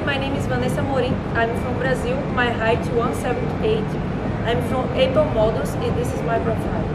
my name is Vanessa I'm from Brazil. My height 178. I'm from applemodels and this is my profile.